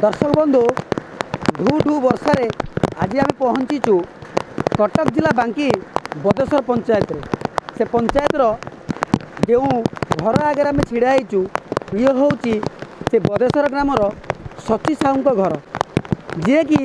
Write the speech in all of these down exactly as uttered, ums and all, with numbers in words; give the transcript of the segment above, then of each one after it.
दर्शक बंधु ढू ढू वर्षारे आज आम पहुँचीचु कटक जिला बांकी बदेश्वर पंचायत रे से पंचायतर जो घर आगे आम ढाईचु ये हूँ से बदेश्वर ग्रामर सची साहू घर जी कि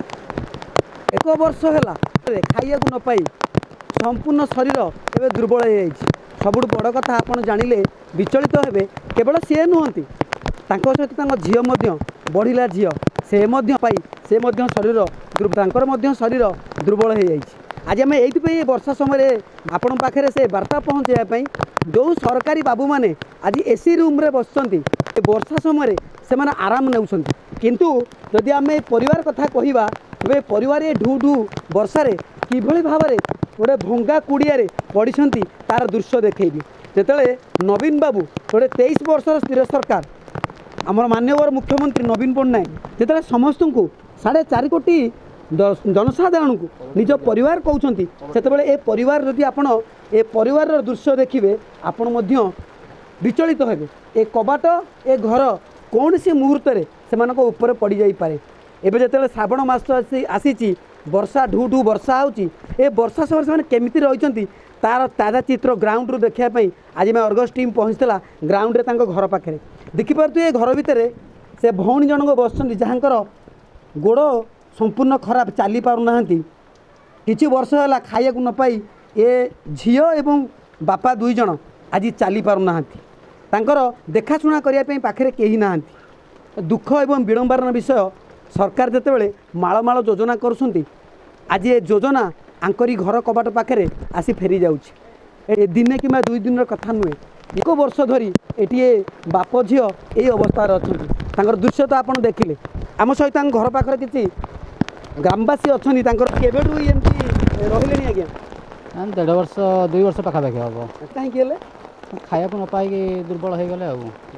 एक वर्ष है खाइया न पाई संपूर्ण शरीर एवं दुर्बल हो सबुठ बड़ कथा आपड़ जानिले विचलित हेबे केवल सी नुहति सहित झील बढ़ला झी से पाई से शरीर दुर्बल शरीर दुर्बल हो जाए। आज आम ये वर्षा समय आपण पाखे से वार्ता पहुँचाई जो सरकारी बाबू मैंने आज एसी रूम्रे बस वर्षा समय से माने आराम नेउछंती किंतु जदि आम परिवार कथा कहवा तेरे परिवार ढू ढू वर्षारे किभली भाव में गोटे भंगा कुड़िया पड़ी तार दृश्य देखी जिते नवीन बाबू गोटे तेईस वर्षर स्थिर सरकार आमर माननीय मुख्यमंत्री नवीन पट्टनायक जिते समस्त को साढ़े चार कोटी जनसाधारण को निज परिवार कहते से ए परिवार जदि आपण ए परिवार दृश्य देखिए आपण विचलित हेबे ए कबाट ए घर कौन सी मुहूर्त से ऊपर पड़ जापे एवं जो श्रावण मास आसी वर्षा ढू ढू वर्षा होची ए वर्षा समय से केमिति रही तार ताजा चित्र ग्राउंड रू देखापी आज मैं अर्गस टीम पहुँचला ग्राउंड रे तांको घर पाखे देखिपे ए घर भितर से भौणी जनक बस जहाँकर गोड़ संपूर्ण खराब चली पारना किछि वर्ष है खाइया न पाई ए झील एवं बापा दुई जन आज चली पारना तांकर देखाशुना करने पाखे कहीं ना दुख एवं विड़ंबार विषय सरकार जितेबाला माल माल योजना करुँच आज ये योजना आंकरी घर कबाट पाखे आसी फेरी जाऊँगी दिने कि दुई दिन कथा नुहे एक वर्ष धरी ये बाप झी यही अवस्था अच्छा दृश्य तो आप देखिले आम सहित घर पाखे किसी ग्रामवासी अच्छा केवेठू एमती रही आज्ञा देढ़ वर्ष दुई वर्ष पाखापाखि हम कहीं खाया न पाई दुर्बल हो गले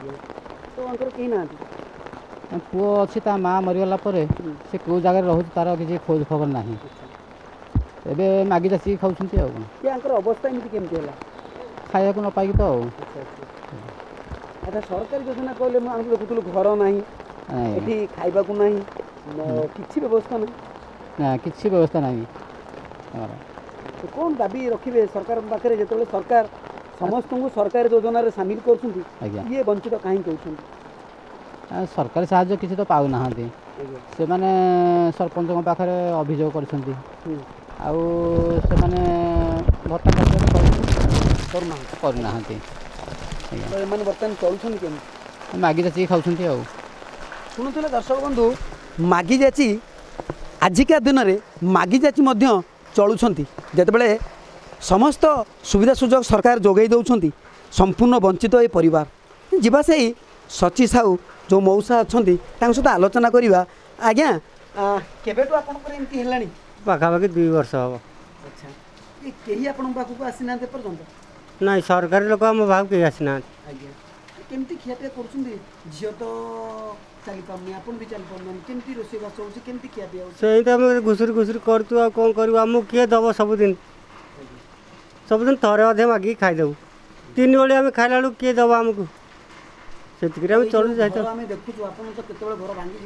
तो कहीं ना पुओ अच्छी ता माँ मरीगला से कौ जगह रोचे तार किसी खोज खबर ना एबे मागी चाषी खाऊँ अवस्था एमती केमती है खाया न पाई तो अच्छा सरकारी योजना कहले आम देखुलु घर ना ये खाइबा ना कि व्यवस्था ना कि व्यवस्था ना कौन दाबी रखिए सरकार पाखे जो सरकार समस्त को सरकारी योजन सामिल कर वंचित कहीं कहते सरकारी साहाय्य किसी तो पाऊना से माने सरपंच पाखे अभियोग कर भत्ता करना बर्तमान चलुन मागी जाची खाऊँ शुणुले दर्शक बंधु मागी जाची आजिका दिन में मागी जाची चलुंट जितेबाला समस्त सुविधा सुजोग सरकार जोगाई दौरान संपूर्ण वंचित ये परिवार जीवा से सची साहू जो मौसा अच्छा सहित आलोचना करवा आज्ञा केवेठू आपमती है पाखापाखि दुई वर्ष हम अच्छा कहीं आपण पाखक आसीना पर्यंत ना सरकारी लोक आम भाव कहीं आसीना आज्ञा केमती खियापिया कर झील तो चली पारनी आप भी चली पारना केमती रोषेबास होमती खियापिया से आम घुसुरी घुसुरी करूँ आ कौन करूँ आमको किए दब सबुदिन सबुदिन थरे अधे मागिक खाईदेव तीन बड़े आम खाला बेलू किए दब आमको से चलू जाए देखु आप घर भांगी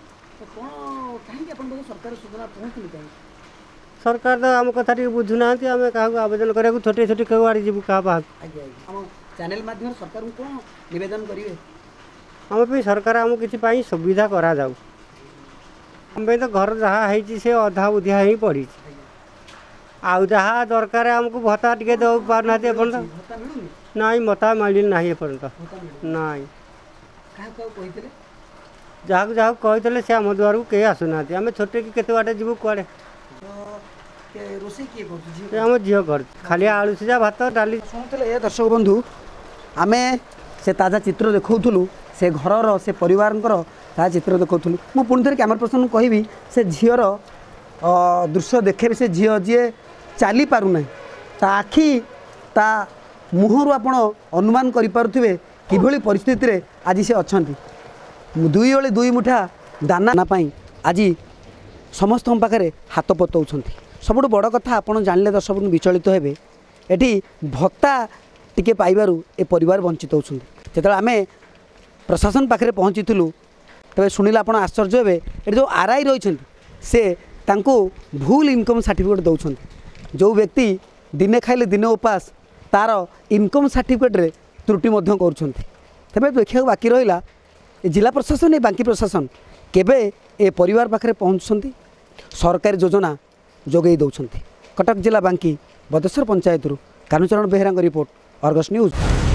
कहीं सरकार सूचना पहुँचनी सरकार तो आम कथा बुझुना आम क्या आवेदन करा छोटे छोटे कौड़े जीव क्या चैनल माध्यम सरकार को कौन निवेदन करेंगे आम सरकार आम कि सुविधा करा जाऊ आम तो घर जहाँ है से अधा उधिया ही पड़ी आउ जहाँ दरकार आमको भत्ता टे दे पारना ना मता मिल ना एपर्यंत ना जहाँ जहाँ कहते से आम द्वार को कहीं आसुना आम छोटे कि केते बाटे जीव कड़े आम झील कर खाली आलू सीझा भात डाली शुणुले दर्शक बंधु आम से ताजा चित्र देखौलु से घर से परिवार ताजा चित्र देखौलु मु पुणी थे कैमरा पर्सन कहबी से झीर दृश्य देखे से झील जी चली पारना ता आखि ता मुहर आप अनुमान करें कि परिस्थिति आज से अच्छा दुई बेले दुई मुठा दाना पाई आज समस्त पाखे हाथ पताऊँ सबुठ बड़ कथा आपड़ जानिले दर्शक विचलित हेबे एटी भत्ता टिके पाइबारु ए परिवार वंचित होउछन्ति। जेतले आमे प्रशासन पाखे पहुँचीलु तेज शुणिले आप आश्चर्य हे ये जो आर आई रही से तांको भूल इनकम सर्टिफिकेट दौरान जो व्यक्ति दिने खाइले दिने उपास तार इनकम सर्टिफिकेट रे त्रुटि कर तेज देखा बाकी रहा जिला प्रशासन ए बांकी प्रशासन केबे ए परिवार पाखे पहुँचुंट सरकारी योजना जोगे दौरान कटक जिला Banki Badeswar panchayat Kanucharan Behera report Argus news.